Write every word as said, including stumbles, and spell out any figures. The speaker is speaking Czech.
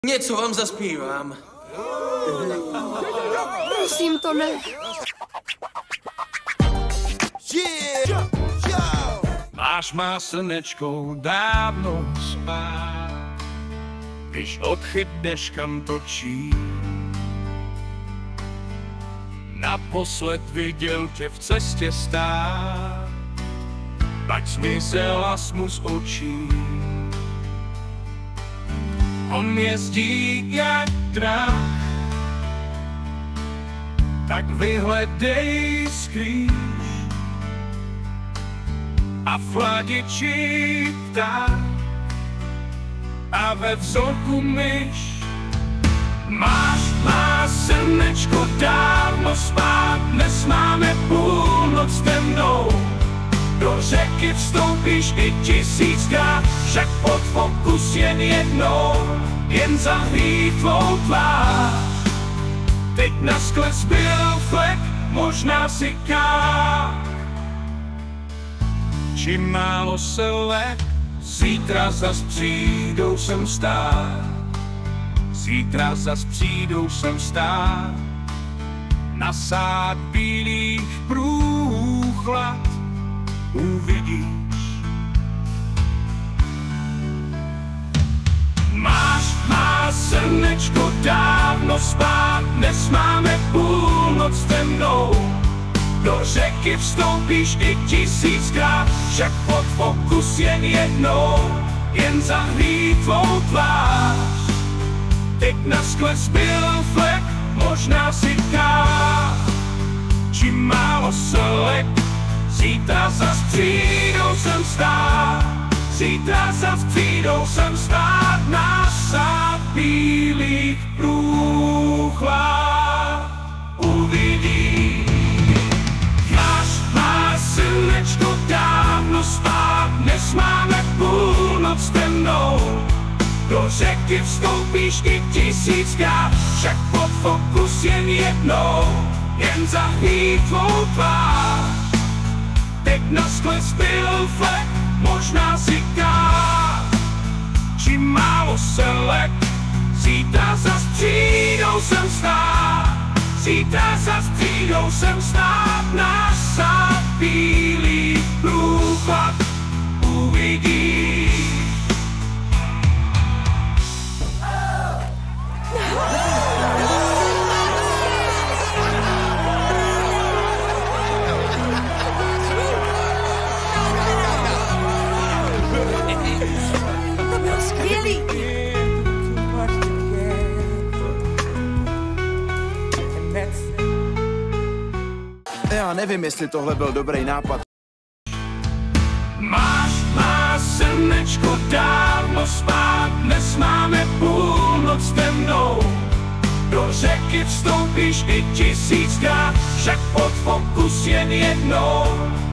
Něco vám zaspívám. Prosím, to ne. Máš má slnečkou dávno spát, když odchybneš kam točí. Naposled viděl tě v cestě stát, tak zmizela smu z očí. On jezdí jak drak, tak vyhledej skrýš a v chladiči pták a ve vzorku myš. Máš má slnečko dávno spát, dnes máme půlnoc temnou. Do řeky vstoupíš i tisíckrát, však pod fokus jen jednou, jen zahlí tvou tvář. Teď na skle zbyl flek, možná si kách. Či málo se lek, zítra zas přijdou sem stát. Zítra zas přijdou sem stát. Nasád bílých průchlad uvidíš. Máš má slnečko dávno spát, dnes máme půlnoc temnou. Do řeky vstoupíš i tisíckrát, však pod fokus jen jednou, jen zahlí tvou tvář. Teď na skle zbyl flek, možná si kách. Či málo slek, zítra zas přijdou sem stát. Zítra zas přijdou sem stát, násad bílých průchlad uvidí. Máš má slnečko dávno spát, dnes máme půlnoc temnou. Do řeky vstoupíš i tisíckrát, však pod fokus jen jednou, jen zahlí tvou tvář. Teď na skle zbyl flek, možná si kách. Či málo se lek, zítra zas přijdou sem stát. Zítra zas přijdou sem stát, násad bílých průchlad uvidíš. To bylo skvělý. Já nevím, jestli tohle byl dobrý nápad. Máš má slnečko dávno spát, dnes máme půlnoc temnou. Do řeky vstoupíš i tisíckrát, však pod fokus jen jednou,